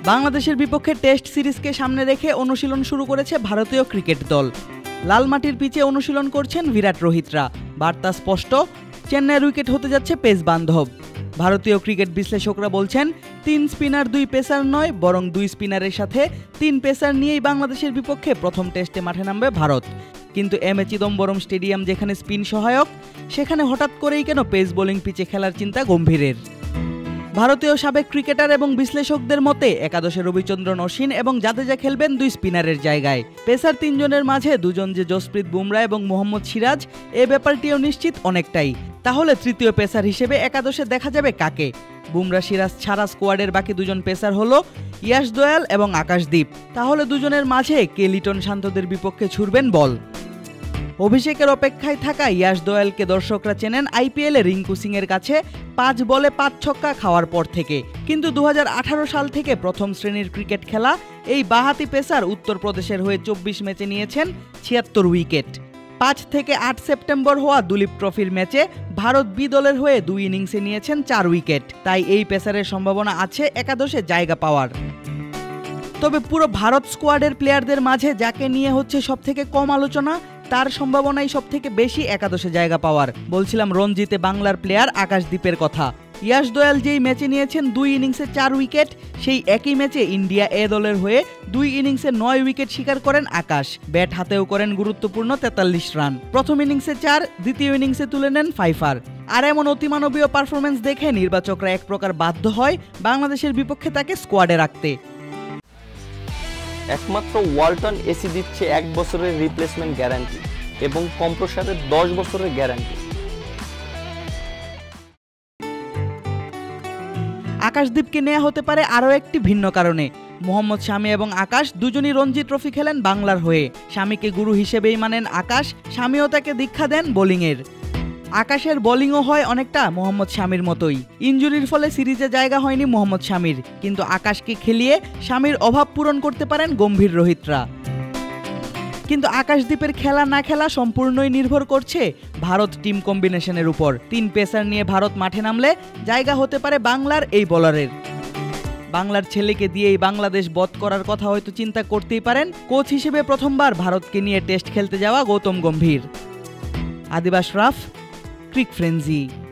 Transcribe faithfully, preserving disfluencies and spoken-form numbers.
বাংলাদেশের বিপক্ষে টেস্ট সিরিজকে সামনে রেখে অনুশীলন শুরু করেছে ভারতীয় ক্রিকেট দল। লাল মাটির পিচে অনুশীলন করছেন বিরাট রোহিতরা। বার্তা স্পষ্ট, চেন্নাইয়ের উইকেট হতে যাচ্ছে পেস বান্ধব। ভারতীয় ক্রিকেট বিশ্লেষকরা বলছেন, তিন স্পিনার দুই পেসার নয়, বরং দুই স্পিনারের সাথে তিন পেসার নিয়েই বাংলাদেশের বিপক্ষে প্রথম টেস্টে মাঠে নামবে ভারত। কিন্তু এম এ চিদম্বরম স্টেডিয়াম যেখানে স্পিন সহায়ক, সেখানে হঠাৎ করেই কেন পেস বোলিং পিচে খেলার চিন্তা গম্ভীরের। ভারতীয় সাবেক ক্রিকেটার এবং বিশ্লেষকদের মতে একাদশে রবিচন্দ্রন অশ্বিন এবং জাদেজা খেলবেন দুই স্পিনারের জায়গায়। পেসার তিনজনের মাঝে দুজন যে জসপ্রীত বুমরা এবং মোহাম্মদ সিরাজ, এ ব্যাপারটিও নিশ্চিত অনেকটাই। তাহলে তৃতীয় পেসার হিসেবে একাদশে দেখা যাবে কাকে? বুমরা সিরাজ ছাড়া স্কোয়াডের বাকি দুজন পেসার হলো ইয়াশ দোয়াল এবং আকাশদীপ। তাহলে দুজনের মাঝে কে লিটন শান্তদের বিপক্ষে ছুড়বেন বল? অভিষেকের অপেক্ষায় থাকা ইয়াশ দোয়ালকে দর্শকরা চেনেন আইপিএলে রিঙ্কু সিং এর কাছে পাঁচ বলে পাঁচ ছক্কা খাওয়ার পর থেকে। কিন্তু দু হাজার আঠারো সাল থেকে প্রথম শ্রেণীর ক্রিকেট খেলা এই বাঁহাতি পেসার উত্তরপ্রদেশের হয়ে চব্বিশ ম্যাচে নিয়েছেন ছিয়াত্তর উইকেট। পাঁচ থেকে আট সেপ্টেম্বর হওয়া দুলীপ ট্রফির ম্যাচে ভারত বি দলের হয়ে দুই ইনিংসে নিয়েছেন চার উইকেট। তাই এই পেসারের সম্ভাবনা আছে একাদশে জায়গা পাওয়ার। তবে পুরো ভারত স্কোয়াডের প্লেয়ারদের মাঝে যাকে নিয়ে হচ্ছে সবথেকে কম আলোচনা, তার সম্ভাবনাই সবথেকে বেশি একাদশে জায়গা পাওয়ার। বলছিলাম রঞ্জিতে বাংলার প্লেয়ার আকাশদীপের কথা। ইয়াশ দোয়াল যেই ম্যাচে নিয়েছেন দুই ইনিংসে চার উইকেট, সেই একই ম্যাচে ইন্ডিয়া এ দলের হয়ে দুই ইনিংসে নয় উইকেট শিকার করেন আকাশ। ব্যাট হাতেও করেন গুরুত্বপূর্ণ তেতাল্লিশ রান। প্রথম ইনিংসে চার, দ্বিতীয় ইনিংসে তুলে নেন ফাইফার। আর এমন অতিমানবীয় পারফরমেন্স দেখে নির্বাচকরা এক প্রকার বাধ্য হয় বাংলাদেশের বিপক্ষে তাকে স্কোয়াডে রাখতে। একমাত্র ওয়ালটন এসি দিচ্ছে এক বছরের রিপ্লেসমেন্ট গ্যারান্টি এবং কম্প্রেসারের দশ বছরের গ্যারান্টি। আকাশদীপকে নেওয়া হতে পারে আরও একটি ভিন্ন কারণে। মোহাম্মদ শামি এবং আকাশ দুজনই রঞ্জি ট্রফি খেলেন বাংলার হয়ে। শামিকে গুরু হিসেবেই মানেন আকাশ, শামিও তাকে দীক্ষা দেন বোলিংয়ের। আকাশের বোলিংও হয় অনেকটা মোহাম্মদ শামির মতোই। ইনজুরির ফলে সিরিজে জায়গা হয়নি মোহাম্মদ শামির, কিন্তু আকাশকে খেলিয়ে শামির অভাব পূরণ করতে পারেন গম্ভীর রোহিতরা। কিন্তু আকাশদীপের খেলা না খেলা সম্পূর্ণই নির্ভর করছে ভারত টিম কম্বিনেশনের উপর। তিন পেসার নিয়ে ভারত মাঠে নামলে জায়গা হতে পারে বাংলার এই বোলারের। বাংলার ছেলেকে দিয়েই বাংলাদেশ বধ করার কথা হয়তো চিন্তা করতেই পারেন কোচ হিসেবে প্রথমবার ভারতকে নিয়ে টেস্ট খেলতে যাওয়া গৌতম গম্ভীর। Adib Ashraf, cric frenzy.